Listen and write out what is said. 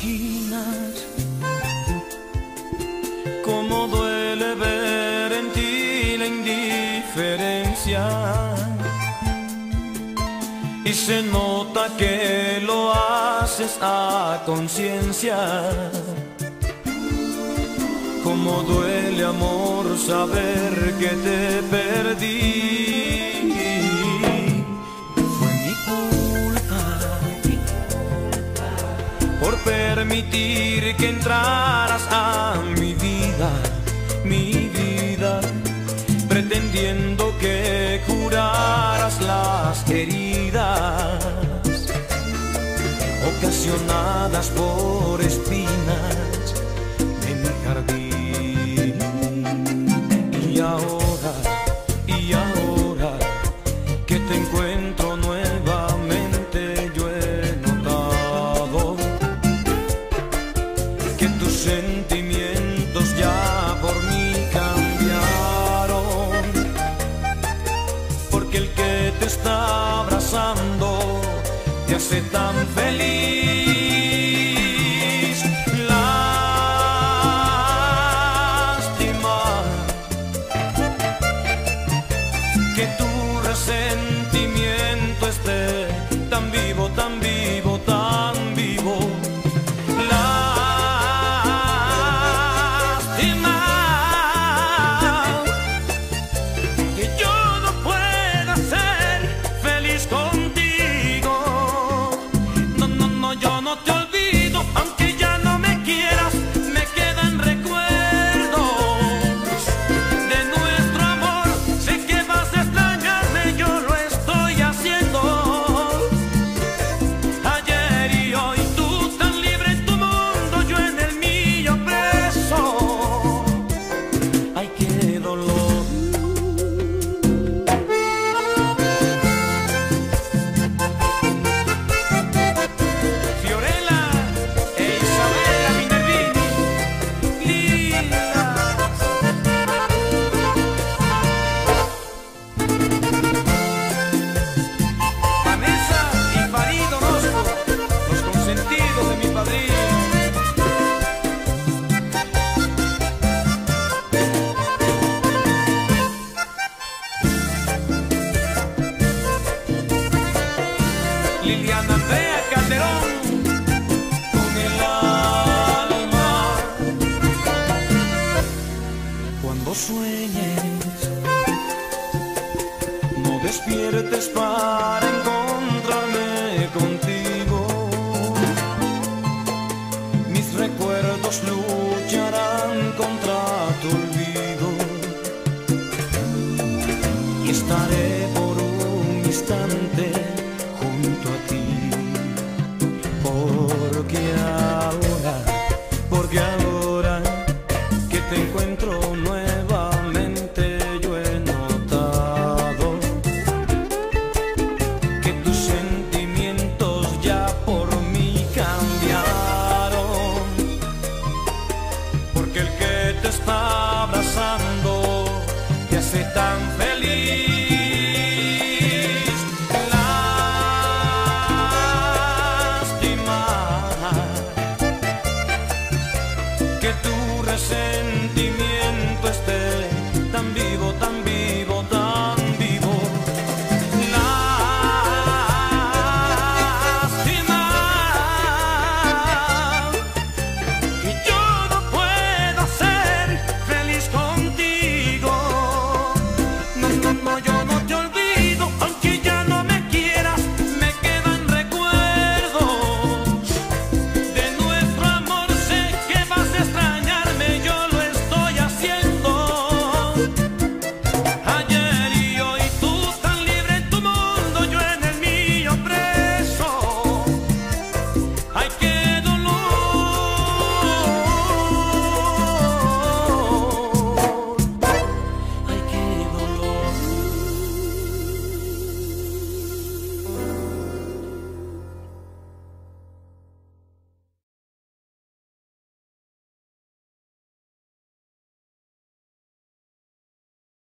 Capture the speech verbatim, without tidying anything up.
imaginas cómo duele ver en ti la indiferencia, y se nota que lo haces a conciencia. Cómo duele, amor, saber que te perdí. Fue mi culpa por permitir que entraras a mi vida, mi vida, pretendiendo que curaras las heridas ocasionadas por espinas en mi jardín. Y ahora, y ahora que te encuentro nuevamente, yo he notado que tus sentimientos ya por mí cambiaron, porque el que te está abrazando te hace tan feliz. Que tu resentimiento esté tan vivo, tan vivo, tan vivo. Lástima que yo no pueda ser feliz contigo. No, no, no, yo no te olvido, aunque ya no me quieras, me quedan recuerdos de nuestro amor. Sé que vas a extrañarme, yo lo estoy haciendo. Ayer y hoy, tú tan libre en tu mundo, yo en el mío preso. Ay, qué dolor. Fiorella e Isabella Minervini, lindas. Vanessa y Farid Orozco, los consentidos de mi padrino. Liliana Andrea Calderón, con el alma. Cuando sueñes, no despiertes para